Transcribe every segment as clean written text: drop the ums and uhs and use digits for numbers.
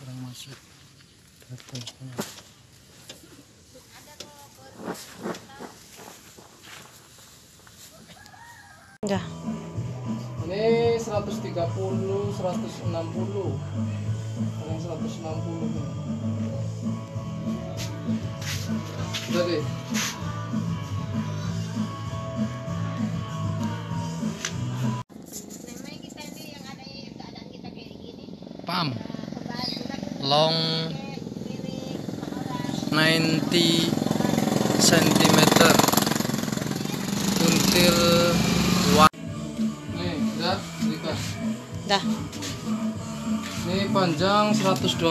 kurang masuk datanya. Ya. Ini 130, 160. Yang 160 nih. Udah deh. Pam long 90 cm until nih udah dikas. Dah. Ini panjang 120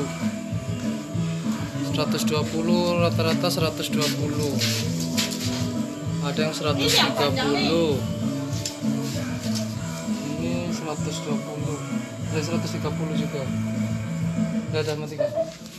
rata-rata 120, ada yang 130, ini 120, ada 130 juga. Udah matikan.